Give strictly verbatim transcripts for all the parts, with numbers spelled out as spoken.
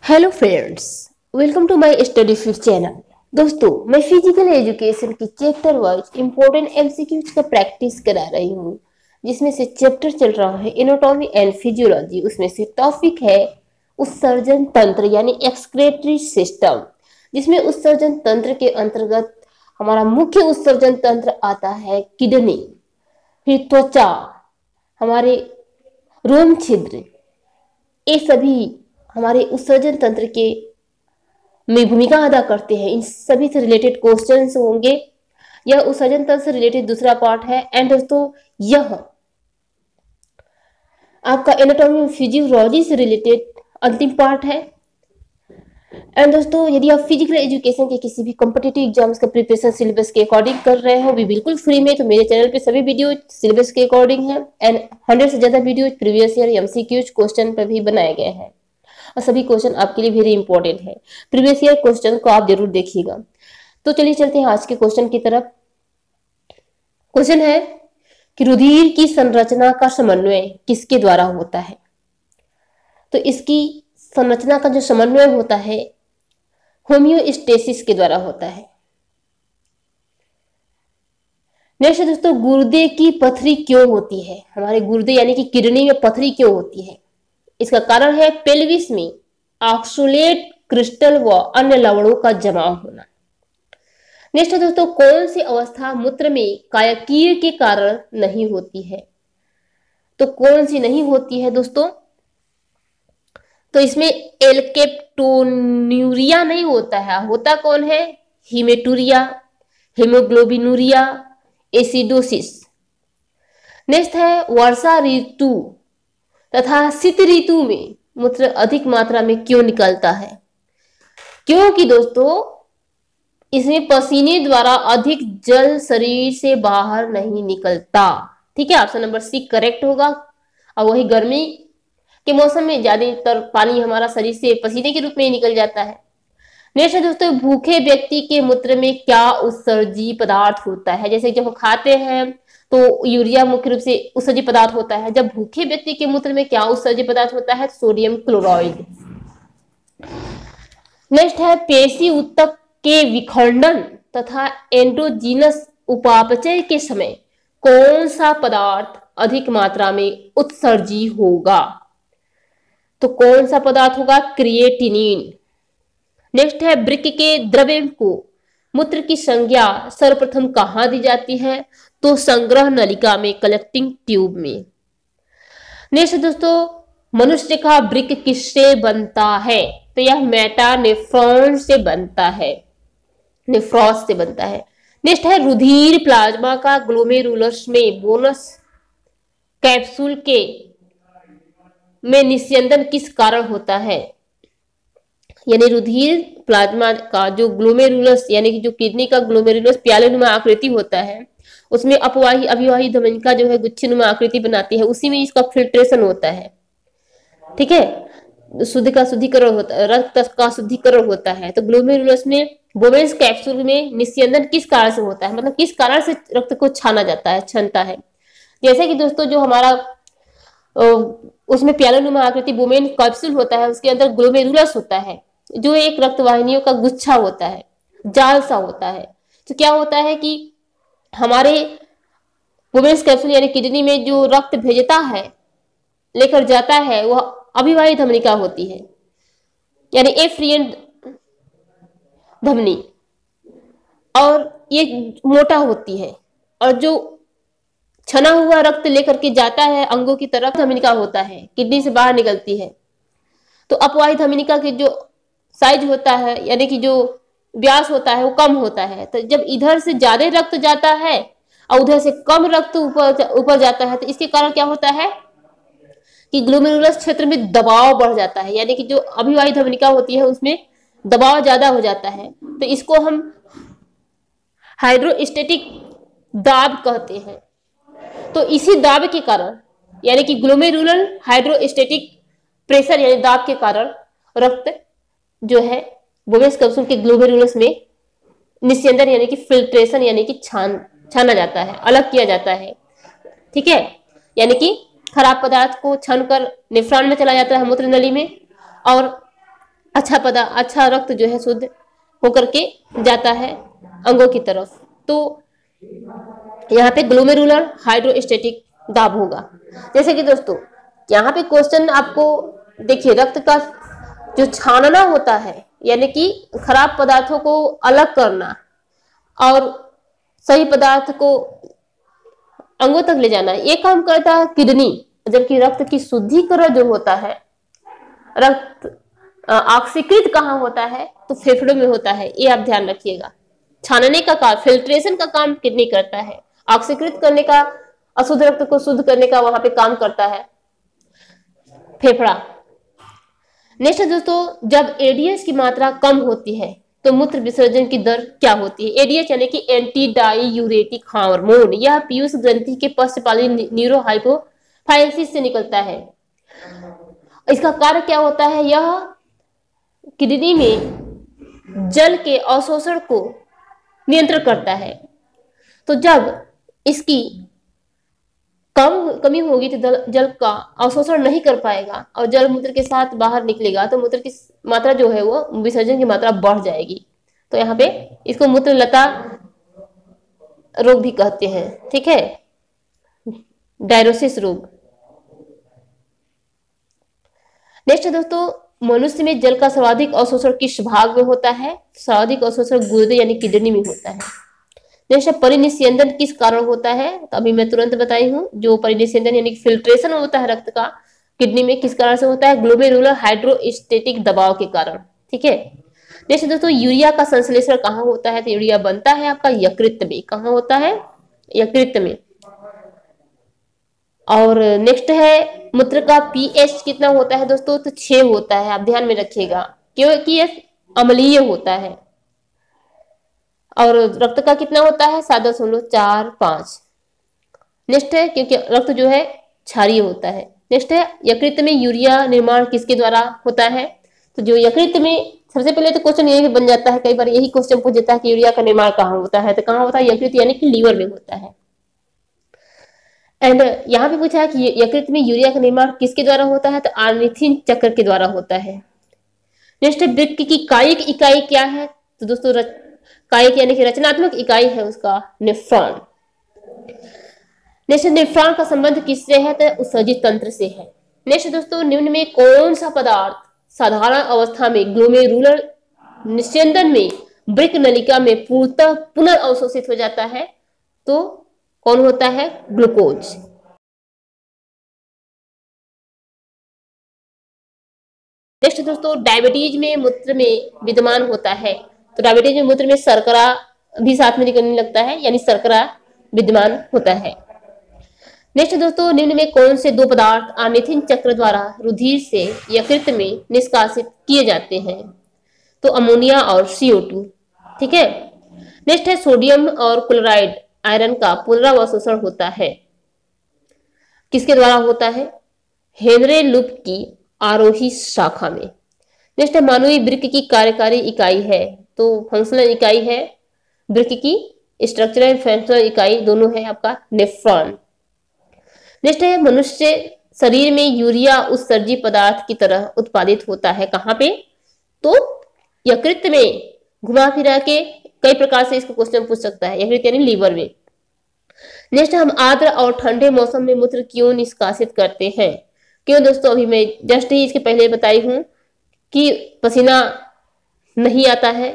Hello friends, welcome to my Study Fit channel. दोस्तों, मैं physical education की chapter wise important MCQs का practice करा रही हूँ, जिसमें से चैप्टर चल रहा है एनाटॉमी एंड फिजियोलॉजी। उसमें से टॉपिक है उत्सर्जन तंत्र यानी एक्सक्रीटरी सिस्टम, जिसमें उत्सर्जन तंत्र के अंतर्गत हमारा मुख्य उत्सर्जन तंत्र आता है किडनी, फिर त्वचा, हमारे रोम छिद्र, ये सभी हमारे उत्सर्जन तंत्र के में भूमिका अदा करते हैं। इन सभी से रिलेटेड क्वेश्चंस होंगे। यह उत्सर्जन तंत्र से रिलेटेड दूसरा पार्ट है। एंड दोस्तों, यह आपका एनाटॉमी फिजियोलॉजी से रिलेटेड अंतिम पार्ट है। एंड दोस्तों, यदि आप फिजिकल एजुकेशन के किसी भी कॉम्पिटिटिव एग्जाम्स का प्रिपरेशन सिलेबस के अकॉर्डिंग कर रहे हो, भी बिल्कुल फ्री में, तो मेरे चैनल पे सभी वीडियो सिलेबस के अकॉर्डिंग है। एंड हंड्रेड से ज्यादा video previous year MCQs question पर भी बनाए गए हैं, और सभी क्वेश्चन आपके लिए वेरी इंपॉर्टेंट है। प्रीवियस ईयर क्वेश्चन को आप जरूर देखिएगा। तो चलिए चलते हैं आज के क्वेश्चन की तरफ। क्वेश्चन है कि रुधिर की संरचना का समन्वय किसके द्वारा होता है? तो इसकी संरचना का जो समन्वय होता है होम्योस्टेसिस के द्वारा होता है। नेक्स्ट दोस्तों, गुर्दे की पथरी क्यों होती है? हमारे गुर्दे यानी कि किडनी में पथरी क्यों होती है? इसका कारण है पेल्विस में ऑक्सलेट क्रिस्टल व अन्य लवणों का जमाव होना। नेक्स्ट दोस्तों, कौन सी अवस्था मूत्र में कायकीय के कारण नहीं होती है? तो कौन सी नहीं होती है दोस्तों? तो इसमें एल्केप्टोन्यूरिया नहीं होता है। होता कौन है? हिमेटूरिया, हेमोग्लोबिनूरिया, एसिडोसिस। नेक्स्ट है वर्षा ऋतु तथा शीत ऋतु में मूत्र अधिक मात्रा में क्यों निकलता है? क्योंकि दोस्तों इसमें पसीने द्वारा अधिक जल शरीर से बाहर नहीं निकलता। ठीक है, ऑप्शन नंबर सी करेक्ट होगा। और वही गर्मी के मौसम में ज्यादातर पानी हमारा शरीर से पसीने के रूप में निकल जाता है। नेक्स्ट है दोस्तों, भूखे व्यक्ति के मूत्र में क्या उत्सर्जी पदार्थ होता है? जैसे जब हम खाते हैं तो यूरिया मुख्य रूप से उत्सर्जी पदार्थ होता है। जब भूखे व्यक्ति के मूत्र में क्या उत्सर्जी पदार्थ होता है? Sodium chloride. नेक्स्ट है पेशी ऊतक के विखंडन तथा एंडोजीनस उपापचय के समय कौन सा पदार्थ अधिक मात्रा में उत्सर्जी होगा? तो कौन सा पदार्थ होगा? क्रिएटिनिन। नेक्स्ट है वृक्क के द्रव्य को मूत्र की संज्ञा सर्वप्रथम कहां दी जाती है? तो संग्रह नलिका में, कलेक्टिंग ट्यूब में। नेक्स्ट दोस्तों, मनुष्य का वृक्क किससे बनता है? तो यह मेटानेफ्रॉन से बनता है, नेफ्रॉस से बनता है। नेक्स्ट है रुधिर प्लाज्मा का ग्लोमेरुलस में बोनस कैप्सूल के में निस्यंदन किस कारण होता है? यानी रुधिर प्लाज्मा का जो ग्लोमेरुलस यानी कि जो किडनी का ग्लोमेरुलस प्यालेनुमा आकृति होता है, उसमें अपवाही अभिवाही धमनिका जो है गुच्छीनुमा आकृति बनाती है, उसी में इसका फिल्ट्रेशन होता है। ठीक है, शुद्ध का शुद्धिकरण होता है, रक्त का शुद्धिकरण होता है। तो ग्लोमेरुलस में बोवेंस कैप्सूल में निस्यंदन किस कारण से होता है? मतलब किस कारण से रक्त को छाना जाता है, छनता है? जैसे कि दोस्तों जो हमारा उसमें प्यालेनुमा आकृति बोवेन कैप्सूल होता है, उसके अंदर ग्लोमेरुलस होता है जो एक रक्तवाहिनियों का गुच्छा होता है, जाल सा होता है। तो क्या होता है कि हमारे बोवेन्स कैप्सूल यानी किडनी में जो रक्त भेजता है, लेकर जाता है, वह अभिवाही धमनिका होती है, यानी एफ्रिएंट धमनी, और ये मोटा होती है। और जो छना हुआ रक्त लेकर के जाता है अंगों की तरफ, धमनिका होता है, किडनी से बाहर निकलती है। तो अपवाही धमनिका की जो साइज होता है यानी कि जो व्यास होता है वो कम होता है। तो जब इधर से ज्यादा रक्त जाता है और उधर से कम रक्त ऊपर ऊपर जाता है, तो इसके कारण क्या होता है कि ग्लोमेरुलस क्षेत्र में दबाव बढ़ जाता है, यानी कि जो अभिवाही धमनिका होती है उसमें दबाव ज्यादा हो जाता है। तो इसको हम हाइड्रोस्टेटिक दाब कहते हैं। तो इसी दाब के कारण यानी कि ग्लोमेरुलर हाइड्रोस्टेटिक प्रेशर यानी दाब के कारण रक्त जो है बोवेन्स कैप्सूल के ग्लोमेरुलस में निस्यंदन यानी कि फिल्ट्रेशन यानी कि छान छाना जाता है, अलग किया जाता है। ठीक है, यानी कि खराब पदार्थ को छान कर नेफ्रॉन में चला जाता है, मूत्र नली में, और अच्छा पदा अच्छा रक्त जो है शुद्ध होकर के जाता है अंगों की तरफ। तो यहाँ पे ग्लोमेरुलर हाइड्रोस्टेटिक दाब होगा। जैसे कि दोस्तों यहाँ पे क्वेश्चन आपको देखिए, रक्त का जो छानना होता है यानी कि खराब पदार्थों को अलग करना और सही पदार्थ को अंगों तक ले जाना, ये काम करता है किडनी। जबकि रक्त की शुद्धिकरण जो होता है, रक्त ऑक्सीकृत कहाँ होता है, तो फेफड़ों में होता है। ये आप ध्यान रखिएगा। छानने का काम, फिल्ट्रेशन का काम किडनी करता है, ऑक्सीकृत करने का, अशुद्ध रक्त को शुद्ध करने का वहां पे काम करता है फेफड़ा। नेक्स्ट दोस्तों, जब एडीएच की मात्रा कम होती है तो मूत्र विसर्जन की दर क्या होती है? एडीएच यानी कि एंटी डाईयूरेटिक हार्मोन, यह पीयूष ग्रंथि के पश्चपाली न्यूरोहाइपोफाइसिस से निकलता है। इसका कार्य क्या होता है? यह किडनी में जल के अवशोषण को नियंत्रण करता है। तो जब इसकी कम कमी होगी तो जल का अवशोषण नहीं कर पाएगा और जल मूत्र के साथ बाहर निकलेगा तो मूत्र की मात्रा जो है वो विसर्जन की मात्रा बढ़ जाएगी। तो यहाँ पे इसको मूत्रलता रोग भी कहते हैं, ठीक है, डायरोसिस रोग। नेक्स्ट दोस्तों, मनुष्य में जल का सर्वाधिक अवशोषण किस भाग में होता है? सर्वाधिक अवशोषण गुर्दे यानी किडनी में होता है। नेक्स्ट, परिनिस्यंदन किस कारण होता है? तो अभी मैं तुरंत बताई हूँ, जो परिनिस्यंदन यानी फिल्ट्रेशन होता है रक्त का किडनी में, किस कारण से होता है? ग्लोमेरुलर हाइड्रोस्टेटिक दबाव के कारण, ठीक है। नेक्स्ट दोस्तों, यूरिया का संश्लेषण कहाँ होता है? तो यूरिया बनता है आपका यकृत में। कहाँ होता है? यकृत में। और नेक्स्ट है, मूत्र का पीएच कितना होता है दोस्तों? तो छह होता है, आप ध्यान में रखिएगा, क्योंकि यह अम्लीय होता है। और रक्त का कितना होता है? सात दशमलव चार पांच। नेक्स्ट है, क्योंकि रक्त जो है क्षारीय होता है। नेक्स्ट है, यकृत में यूरिया निर्माण किसके द्वारा होता है? तो जो यकृत में, सबसे पहले तो क्वेश्चन यही बन जाता है, कई बार यही क्वेश्चन पूछ जाता है कि यूरिया का निर्माण कहाँ होता है? तो कहाँ होता है? यकृत यानी कि लीवर में होता है। एंड यहाँ पे पूछा है कि यकृत में यूरिया का निर्माण किसके द्वारा होता है? तो आर्निथिन चक्र के द्वारा होता है। नेक्स्ट है, वृक्क की कायिक इकाई क्या है? तो दोस्तों कायिक यानी कि रचनात्मक इकाई है उसका नेफ्रॉन। नेक्स्ट, नेफ्रॉन का संबंध किससे है? तो उत्सर्जित तंत्र से है। नेक्स्ट दोस्तों, निम्न में कौन सा पदार्थ साधारण अवस्था में ग्लोमेरुलर निस्यंदन में वृक्क नलिका में पूर्णतः पुनर्अवशोषित हो जाता है? तो कौन होता है? ग्लूकोज। नेक्स्ट दोस्तों, डायबिटीज में मूत्र में विद्यमान होता है। तो डायबिटीज में मूत्र में शर्करा भी साथ में निकलने लगता है, यानी शर्करा विद्यमान होता है। नेक्स्ट दोस्तों, निम्न में कौन से दो पदार्थ आर्निथिन चक्र द्वारा रुधिर से यकृत में निष्कासित किए जाते हैं? तो अमोनिया और सी ओ टू, ठीक है। नेक्स्ट है, सोडियम और क्लोराइड आयरन का पुनरावशोषण होता है, किसके द्वारा होता है? हेनरे लूप की आरोही शाखा में। नेक्स्ट है, मानवीय वृक्क की कार्यकारी इकाई है। तो फंक्शनल इकाई है वृक्क की, स्ट्रक्चरल एंड फंक्शनल इकाई दोनों है आपका नेफ्रॉन। नेक्स्ट है, मनुष्य शरीर में यूरिया उत्सर्जी पदार्थ की तरह उत्पादित होता है, कहाँ पे? तो यकृत में। घुमा फिरा के कई प्रकार से इसको क्वेश्चन पूछ सकता है, यकृत यानी लीवर में। नेक्स्ट, हम आर्द्र और ठंडे मौसम में मूत्र क्यों निष्कासित करते हैं? क्यों दोस्तों? अभी मैं जस्ट ही इसके पहले बताई हूं कि पसीना नहीं आता है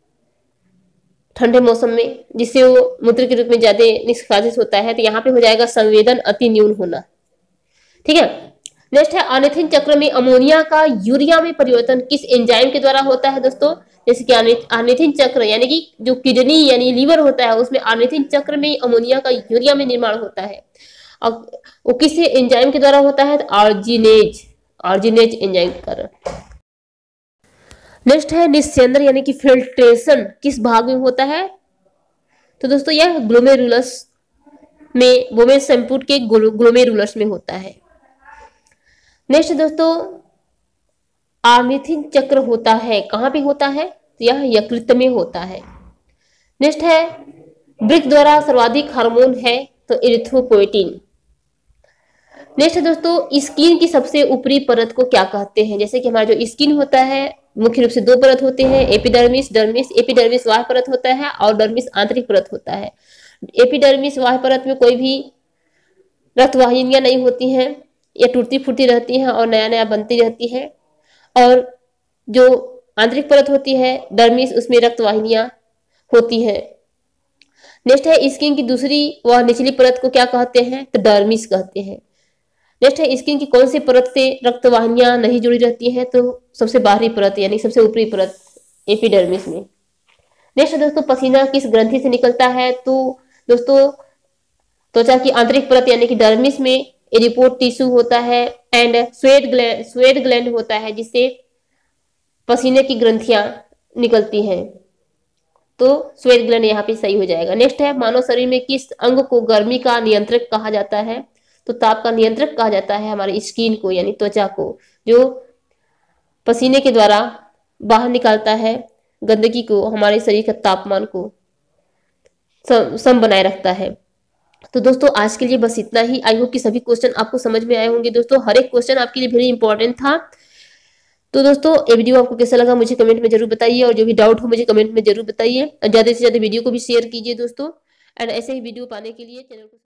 ठंडे मौसम में, जिससे वो मूत्र के रूप में ज्यादा निष्कासित होता है। तो यहाँ पे हो जाएगा संवेदन अति न्यून होना, ठीक है। नेक्स्ट है, आर्निथिन चक्र में अमोनिया का यूरिया में परिवर्तन किस एंजाइम के द्वारा होता है दोस्तों? जैसे कि आर्निथिन चक्र यानी कि जो किडनी यानी लीवर होता है, उसमें आर्निथिन चक्र में अमोनिया का यूरिया में निर्माण होता है। और वो किस एंजाइम के द्वारा होता है? तो आर्जिनेज आर्जिनेज एंजाइम के कारण। नेक्स्ट है, निस्यंदन यानी कि फिल्ट्रेशन किस भाग में होता है? तो दोस्तों यह ग्लोमेरुलस में, वोमेन संपुट के ग्लोमेरुलस में होता है। नेक्स्ट दोस्तों, आर्निथिन चक्र होता है, कहां पे होता है? तो यह यकृत में होता है। नेक्स्ट है, वृक्क द्वारा सर्वाधिक हार्मोन है, तो इरिथ्रोपोएटिन। नेक्स्ट दोस्तों, स्किन की सबसे ऊपरी परत को क्या कहते हैं? जैसे कि हमारा जो स्किन होता है मुख्य रूप से दो परत होते हैं, एपिडर्मिस, डर्मिस। एपिडर्मिस बाह्य परत होता है और डर्मिस आंतरिक परत होता है। एपिडर्मिस बाह्य परत में कोई भी रक्तवाहिनियां नहीं होती हैं, या टूटती फूटती रहती हैं और नया नया बनती रहती है। और जो आंतरिक परत होती है डर्मिस, उसमें रक्तवाहिनियां होती हैं। नेक्स्ट है स्किन की दूसरी व निचली परत को क्या कहते हैं, तो डर्मिस कहते हैं। नेक्स्ट है स्किन की कौन सी परत से रक्तवाहिनियां नहीं जुड़ी रहती हैं, तो सबसे बाहरी परत यानी सबसे ऊपरी परत एपिडर्मिस में। नेक्स्ट दोस्तों, पसीना किस ग्रंथि से निकलता है, तो दोस्तों त्वचा की आंतरिक परत यानी कि डर्मिस में एडिपोड टिश्यू होता है and sweat gland sweat gland होता है, जिससे पसीने की ग्रंथियां निकलती हैं। तो स्वेट ग्लैंड यहाँ पे सही हो जाएगा। नेक्स्ट है मानव शरीर में किस अंग को गर्मी का नियंत्रक कहा जाता है, तो ताप का नियंत्रक कहा जाता है हमारे स्किन को यानी त्वचा को, जो पसीने के द्वारा बाहर निकालता है गंदगी को, हमारे शरीर का तापमान को सम बनाए रखता है। तो दोस्तों आज के लिए बस इतना ही। आई होप कि सभी क्वेश्चन आपको समझ में आए होंगे। दोस्तों हर एक क्वेश्चन आपके लिए वेरी इंपॉर्टेंट था। तो दोस्तों ये वीडियो आपको कैसा लगा मुझे कमेंट में जरूर बताइए, और जो भी डाउट हो मुझे कमेंट में जरूर बताइए। ज्यादा से ज्यादा वीडियो को भी शेयर कीजिए दोस्तों, एंड ऐसे ही वीडियो पाने के लिए चैनल को